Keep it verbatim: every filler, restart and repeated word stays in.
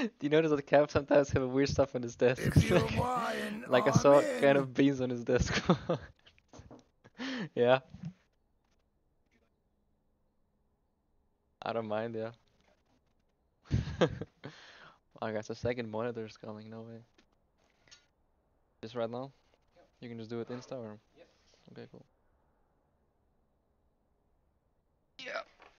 Do you notice that Cap sometimes have weird stuff on his desk? If you're buying, Like I I'm saw kind in. of beans on his desk. Yeah, I don't mind, yeah. I guess a second monitor is coming, no way. Just right now? You can just do it Insta or? Okay, cool.